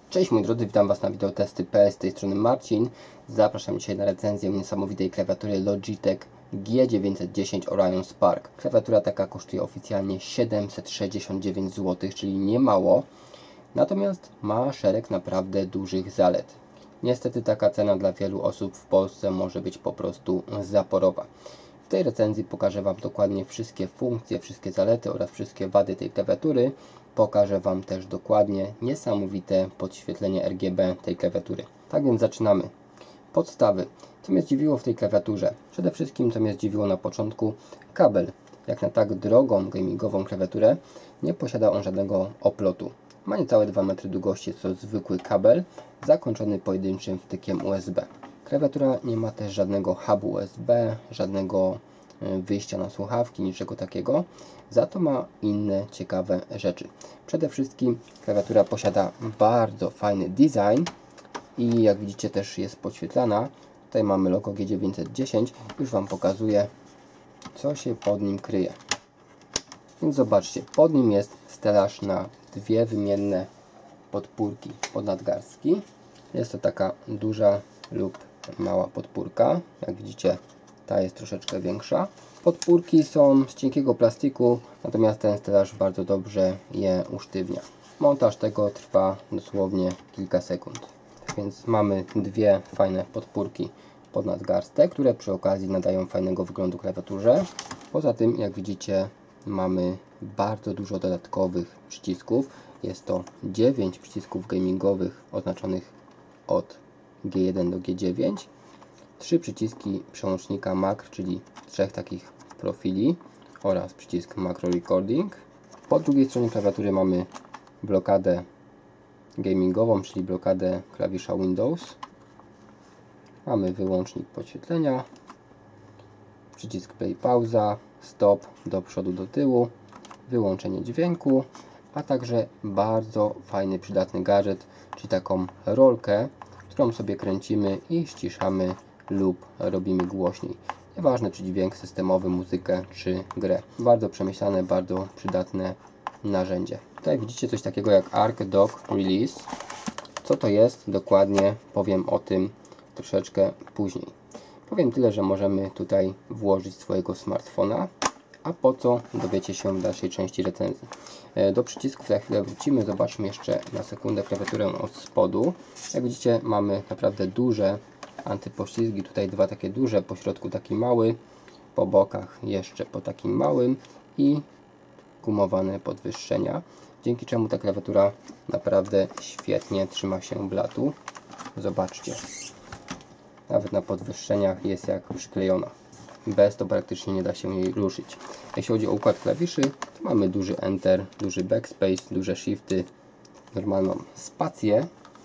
Cześć moi drodzy, witam Was na wideotesty.pl, z tej strony Marcin. Zapraszam dzisiaj na recenzję niesamowitej klawiatury Logitech G910 Orion Spark. Klawiatura taka kosztuje oficjalnie 769 zł, czyli nie mało. Natomiast ma szereg naprawdę dużych zalet. Niestety taka cena dla wielu osób w Polsce może być po prostu zaporowa. W tej recenzji pokażę Wam dokładnie wszystkie funkcje, wszystkie zalety oraz wszystkie wady tej klawiatury. Pokażę Wam też dokładnie niesamowite podświetlenie RGB tej klawiatury. Tak więc zaczynamy. Podstawy. Co mnie zdziwiło w tej klawiaturze? Przede wszystkim co mnie zdziwiło na początku, kabel. Jak na tak drogą gamingową klawiaturę nie posiada on żadnego oplotu. Ma niecałe 2 metry długości, to zwykły kabel zakończony pojedynczym wtykiem USB. Klawiatura nie ma też żadnego hubu USB, żadnego wyjścia na słuchawki, niczego takiego. Za to ma inne ciekawe rzeczy. Przede wszystkim klawiatura posiada bardzo fajny design i jak widzicie też jest podświetlana. Tutaj mamy logo G910. Już Wam pokazuję, co się pod nim kryje. Więc zobaczcie, pod nim jest stelaż na dwie wymienne podpórki pod nadgarstki. Jest to taka duża lub mała podpórka. Jak widzicie, ta jest troszeczkę większa. Podpórki są z cienkiego plastiku, natomiast ten stelaż bardzo dobrze je usztywnia. Montaż tego trwa dosłownie kilka sekund. Tak więc mamy dwie fajne podpórki pod nadgarstek, które przy okazji nadają fajnego wyglądu klawiaturze. Poza tym, jak widzicie, mamy bardzo dużo dodatkowych przycisków. Jest to 9 przycisków gamingowych oznaczonych od G1 do G9. 3 przyciski przełącznika makr, czyli 3 takich profili oraz przycisk Macro Recording. Po drugiej stronie klawiatury mamy blokadę gamingową, czyli blokadę klawisza Windows. Mamy wyłącznik podświetlenia, przycisk play, pauza, stop do przodu, do tyłu, wyłączenie dźwięku, a także bardzo fajny, przydatny gadżet, czyli taką rolkę, którą sobie kręcimy i ściszamy lub robimy głośniej. Nieważne czy dźwięk systemowy, muzykę czy grę. Bardzo przemyślane, bardzo przydatne narzędzie. Tutaj widzicie coś takiego jak Arc Dock Release. Co to jest dokładnie, powiem o tym troszeczkę później. Powiem tyle, że możemy tutaj włożyć swojego smartfona, a po co dowiecie się w dalszej części recenzji. Do przycisków za chwilę wrócimy. Zobaczmy jeszcze na sekundę klawiaturę od spodu. Jak widzicie, mamy naprawdę duże antypoślizgi. Tutaj dwa takie duże, po środku taki mały, po bokach jeszcze po takim małym i gumowane podwyższenia, dzięki czemu ta klawiatura naprawdę świetnie trzyma się blatu. Zobaczcie, nawet na podwyższeniach jest jak przyklejona. Bez to praktycznie nie da się jej ruszyć. Jeśli chodzi o układ klawiszy, to mamy duży Enter, duży Backspace, duże Shifty, normalną spację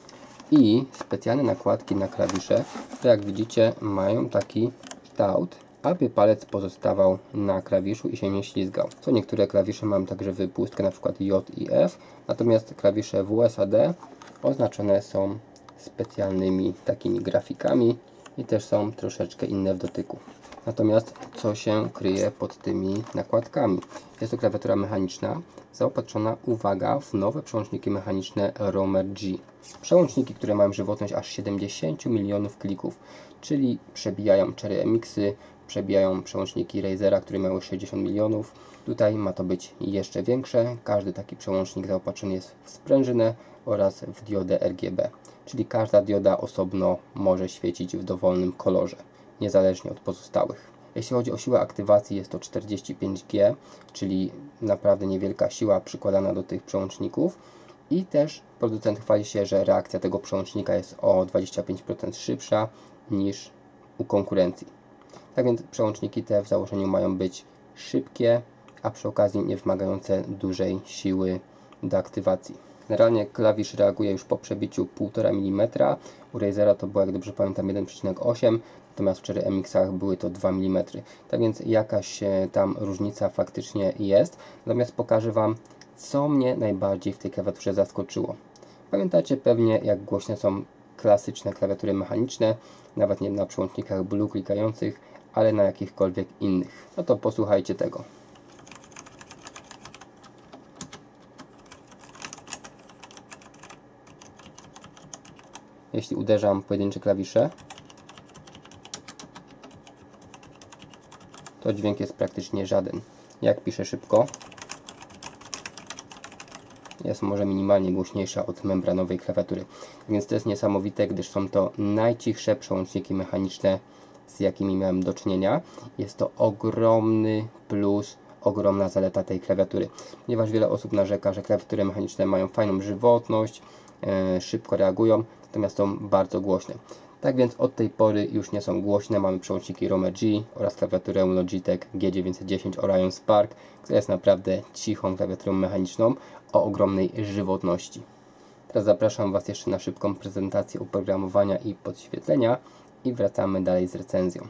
i specjalne nakładki na klawisze, które jak widzicie mają taki kształt, aby palec pozostawał na klawiszu i się nie ślizgał. Co niektóre klawisze mają także wypustkę, np. J i F, natomiast klawisze WSAD oznaczone są specjalnymi takimi grafikami i też są troszeczkę inne w dotyku. Natomiast co się kryje pod tymi nakładkami? Jest to klawiatura mechaniczna, zaopatrzona, uwaga, w nowe przełączniki mechaniczne Romer G. Przełączniki, które mają żywotność aż 70 milionów klików, czyli przebijają Cherry MX-y, przebijają przełączniki Razera, które miały 60 milionów. Tutaj ma to być jeszcze większe. Każdy taki przełącznik zaopatrzony jest w sprężynę oraz w diodę RGB, czyli każda dioda osobno może świecić w dowolnym kolorze, niezależnie od pozostałych. Jeśli chodzi o siłę aktywacji, jest to 45G, czyli naprawdę niewielka siła przykładana do tych przełączników. I też producent chwali się, że reakcja tego przełącznika jest o 25% szybsza niż u konkurencji. Tak więc przełączniki te w założeniu mają być szybkie, a przy okazji nie wymagające dużej siły do aktywacji. Generalnie klawisz reaguje już po przebiciu 1,5 mm. U Razera to było, jak dobrze pamiętam, 1,8, natomiast w Cherry MX-ach były to 2 mm. Tak więc jakaś tam różnica faktycznie jest. Natomiast pokażę Wam, co mnie najbardziej w tej klawiaturze zaskoczyło. Pamiętacie pewnie, jak głośne są klasyczne klawiatury mechaniczne, nawet nie na przełącznikach blue klikających, ale na jakichkolwiek innych. No to posłuchajcie tego. jeśli uderzam pojedyncze klawisze, to dźwięk jest praktycznie żaden. Jak piszę szybko, jest może minimalnie głośniejsza od membranowej klawiatury. Więc to jest niesamowite, gdyż są to najcichsze przełączniki mechaniczne, z jakimi miałem do czynienia. Jest to ogromny plus, ogromna zaleta tej klawiatury. Ponieważ wiele osób narzeka, że klawiatury mechaniczne mają fajną żywotność, szybko reagują, natomiast są bardzo głośne. Tak więc od tej pory już nie są głośne. Mamy przełączniki Rome G oraz klawiaturę Logitech G910 Orion Spark, która jest naprawdę cichą klawiaturą mechaniczną o ogromnej żywotności. Teraz zapraszam Was jeszcze na szybką prezentację oprogramowania i podświetlenia i wracamy dalej z recenzją.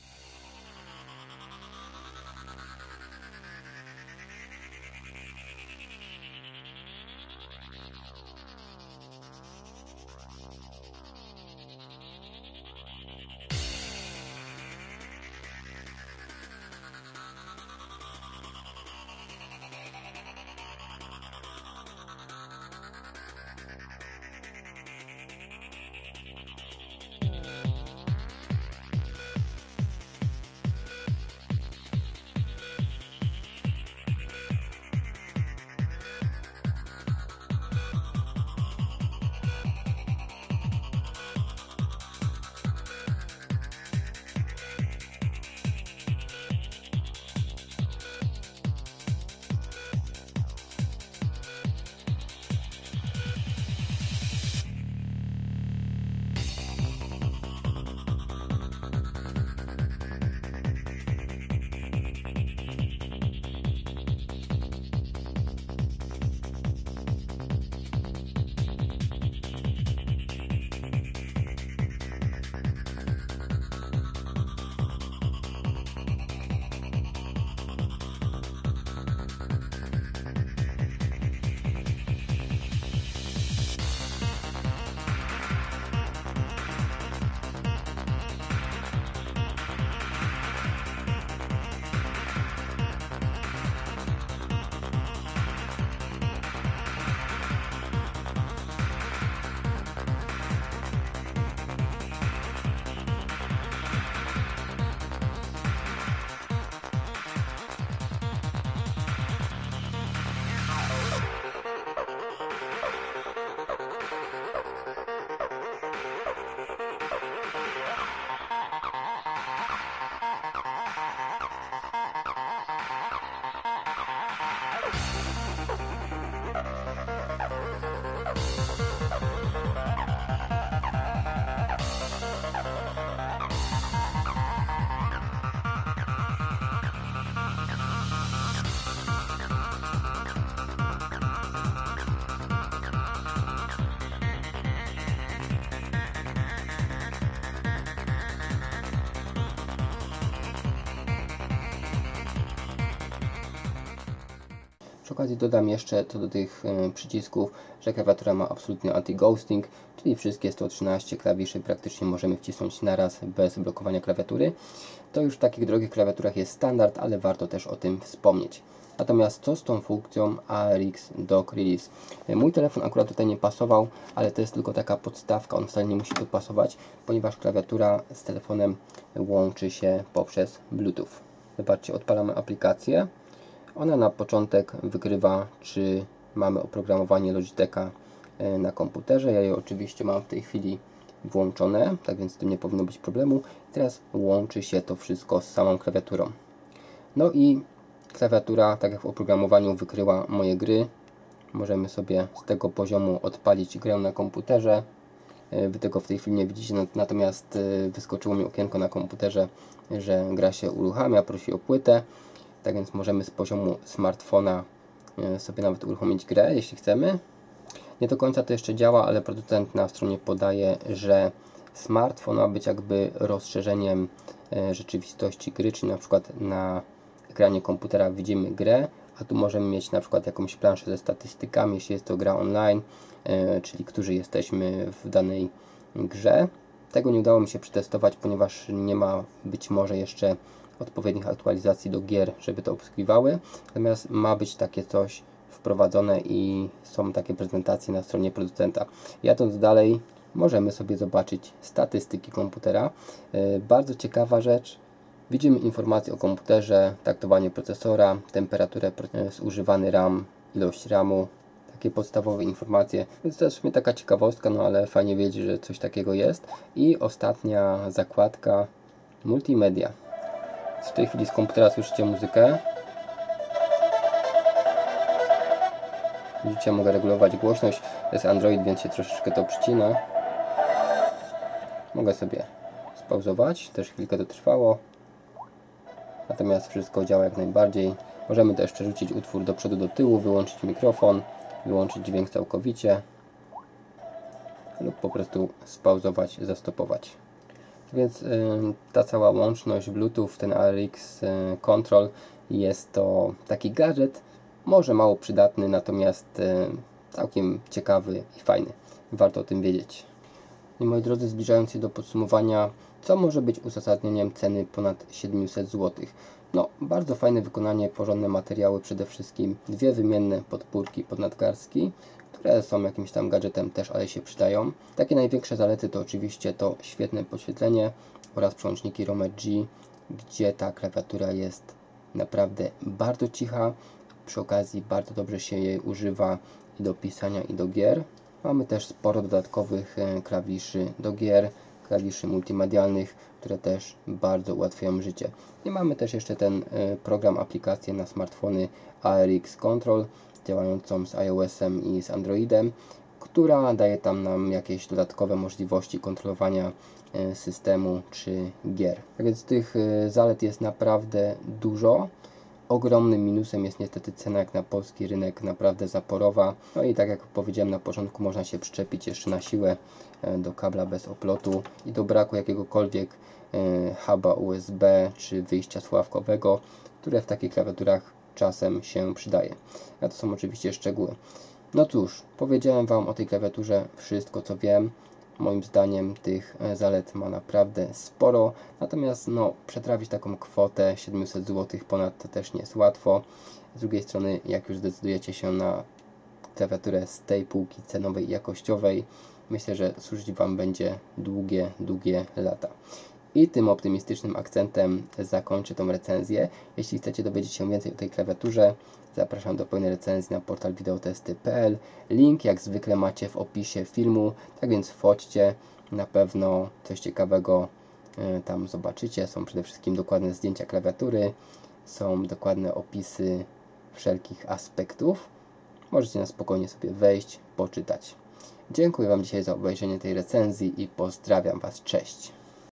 Przy okazji dodam jeszcze co do tych przycisków, że klawiatura ma absolutny anti-ghosting, czyli wszystkie 113 klawiszy praktycznie możemy wcisnąć naraz bez blokowania klawiatury. To już w takich drogich klawiaturach jest standard, ale warto też o tym wspomnieć. Natomiast co z tą funkcją ARX Dock Release? Mój telefon akurat tutaj nie pasował, ale to jest tylko taka podstawka, on wcale nie musi tu pasować, ponieważ klawiatura z telefonem łączy się poprzez Bluetooth. Zobaczcie, odpalamy aplikację. Ona na początek wykrywa, czy mamy oprogramowanie Logitecha na komputerze. Ja je oczywiście mam w tej chwili włączone, tak więc z tym nie powinno być problemu. Teraz łączy się to wszystko z samą klawiaturą. No i klawiatura, tak jak w oprogramowaniu, wykryła moje gry. Możemy sobie z tego poziomu odpalić grę na komputerze. Wy tego w tej chwili nie widzicie, natomiast wyskoczyło mi okienko na komputerze, że gra się uruchamia, prosi o płytę. Tak więc możemy z poziomu smartfona sobie nawet uruchomić grę, jeśli chcemy. Nie do końca to jeszcze działa, ale producent na stronie podaje, że smartfon ma być jakby rozszerzeniem rzeczywistości gry, czyli na przykład na ekranie komputera widzimy grę, a tu możemy mieć na przykład jakąś planszę ze statystykami, jeśli jest to gra online, czyli którzy jesteśmy w danej grze. Tego nie udało mi się przetestować, ponieważ nie ma być może jeszcze odpowiednich aktualizacji do gier, żeby to obsługiwały. Natomiast ma być takie coś wprowadzone i są takie prezentacje na stronie producenta. Jadąc dalej, możemy sobie zobaczyć statystyki komputera. Bardzo ciekawa rzecz. Widzimy informacje o komputerze, taktowanie procesora, temperaturę, zużywany RAM, ilość RAMu, takie podstawowe informacje, więc to jest w sumie taka ciekawostka, no ale fajnie wiedzieć, że coś takiego jest. I ostatnia zakładka, multimedia. W tej chwili z komputera słyszycie muzykę. Widzicie, mogę regulować głośność. To jest Android, więc się troszeczkę to przycina. Mogę sobie spauzować, też chwilkę to trwało. Natomiast wszystko działa jak najbardziej. Możemy też przerzucić utwór do przodu, do tyłu, wyłączyć mikrofon, wyłączyć dźwięk całkowicie lub po prostu spauzować, zastopować. Więc ta cała łączność Bluetooth, ten ARX Control, jest to taki gadżet, może mało przydatny, natomiast całkiem ciekawy i fajny. Warto o tym wiedzieć. I moi drodzy, zbliżając się do podsumowania, co może być uzasadnieniem ceny ponad 700 zł? No, bardzo fajne wykonanie, porządne materiały przede wszystkim, dwie wymienne podpórki pod nadgarstki, które są jakimś tam gadżetem też, ale się przydają. Takie największe zalety to oczywiście to świetne podświetlenie oraz przełączniki Romer G, gdzie ta klawiatura jest naprawdę bardzo cicha. Przy okazji bardzo dobrze się jej używa i do pisania, i do gier. Mamy też sporo dodatkowych klawiszy do gier, klawiszy multimedialnych, które też bardzo ułatwiają życie. I mamy też jeszcze ten program, aplikację na smartfony ARX Control, działającą z iOS-em i z Androidem, która daje tam nam jakieś dodatkowe możliwości kontrolowania systemu czy gier. Tak więc tych zalet jest naprawdę dużo. Ogromnym minusem jest niestety cena, jak na polski rynek, naprawdę zaporowa. No i tak jak powiedziałem na początku, można się przyczepić jeszcze na siłę do kabla bez oplotu i do braku jakiegokolwiek huba USB czy wyjścia słuchawkowego, które w takich klawiaturach czasem się przydaje. A to są oczywiście szczegóły. No cóż, powiedziałem Wam o tej klawiaturze wszystko, co wiem. Moim zdaniem tych zalet ma naprawdę sporo, natomiast no, przetrawić taką kwotę 700 zł ponad to też nie jest łatwo. Z drugiej strony, jak już zdecydujecie się na klawiaturę z tej półki cenowej i jakościowej, myślę, że służyć Wam będzie długie lata. I tym optymistycznym akcentem zakończę tą recenzję. Jeśli chcecie dowiedzieć się więcej o tej klawiaturze, zapraszam do pełnej recenzji na portal wideotesty.pl. Link jak zwykle macie w opisie filmu, tak więc wchodźcie, na pewno coś ciekawego tam zobaczycie. Są przede wszystkim dokładne zdjęcia klawiatury, są dokładne opisy wszelkich aspektów. Możecie na spokojnie sobie wejść, poczytać. Dziękuję Wam dzisiaj za obejrzenie tej recenzji i pozdrawiam Was. Cześć!